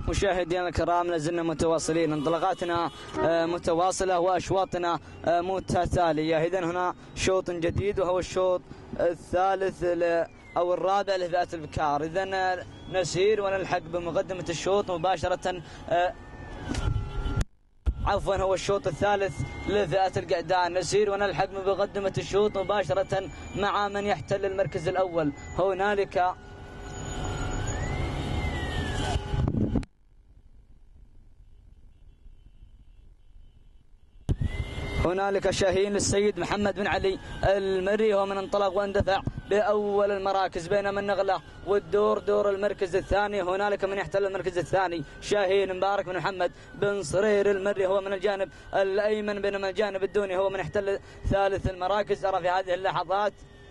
مشاهدينا الكرام لازلنا متواصلين، انطلاقاتنا متواصلة وأشواطنا متتالية. إذن هنا شوط جديد وهو الشوط الثالث أو الرابع لفئة البكار. إذن نسير ونلحق بمقدمة الشوط مباشرة. عفوا هو الشوط الثالث لفئة القعدان. نسير ونلحق بمقدمة الشوط مباشرة مع من يحتل المركز الأول. هنالك شاهين للسيد محمد بن علي المري، هو من انطلق واندفع بأول المراكز، بينما النغلة والدور دور المركز الثاني. هنالك من يحتل المركز الثاني شاهين مبارك بن محمد بن صرير المري، هو من الجانب الأيمن، بينما الجانب الدوني هو من يحتل ثالث المراكز. أرى في هذه اللحظات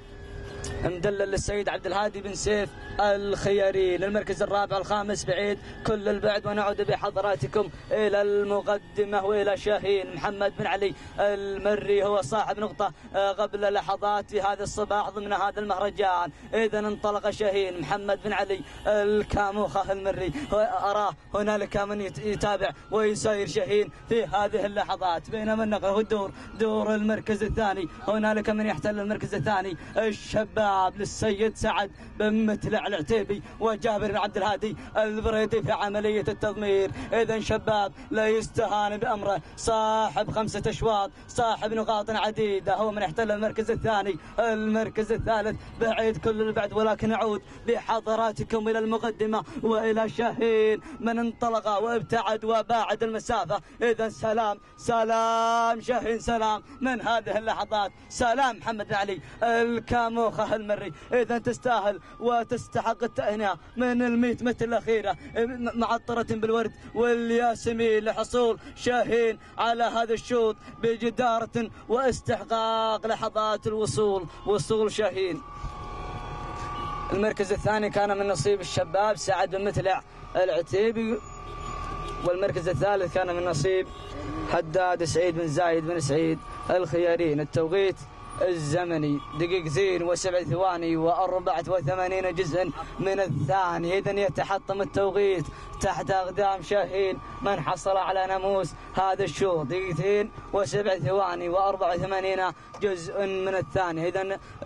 مدلل للسيد عبد الهادي بن سيف الخياري للمركز الرابع الخامس بعيد كل البعد. ونعود بحضراتكم إلى المقدمة وإلى شاهين محمد بن علي المري، هو صاحب نقطة قبل لحظات في هذا الصباح ضمن هذا المهرجان. إذا انطلق شاهين محمد بن علي الكاموخة المري، أراه هنالك من يتابع ويسير شاهين في هذه اللحظات، بينما النقل والدور دور المركز الثاني. هنالك من يحتل المركز الثاني الشباب للسيد سعد بن متلع العتيبي وجابر بن عبد الهادي البريدي في عملية التضمير. إذن شباب لا يستهان بأمره، صاحب 5 أشواط، صاحب نقاط عديدة، هو من يحتل المركز الثاني. المركز الثالث بعيد كل البعد، ولكن نعود بحضراتكم إلى المقدمة وإلى شاهين من انطلق وابتعد وباعد المسافة. إذن سلام شاهين، سلام من هذه اللحظات، سلام محمد بن علي الكاموخة المري. إذن تستاهل وتستحق التهنئة من 100 متر الأخيرة، معطرة بالورد والياسمين لحصول شاهين على هذا الشوط بجدارة واستحقاق لحظات وصول شاهين. المركز الثاني كان من نصيب الشباب سعد بن متلع العتيبي، والمركز الثالث كان من نصيب حداد سعيد بن زايد بن سعيد الخيارين. التوقيت الزمني 2 و7 ثواني و84 جزءا من الثاني. إذن يتحطم التوقيت تحت أقدام شاهين من حصل على ناموس هذا الشوط 2 و7 ثواني و84 جزء من الثاني. إذن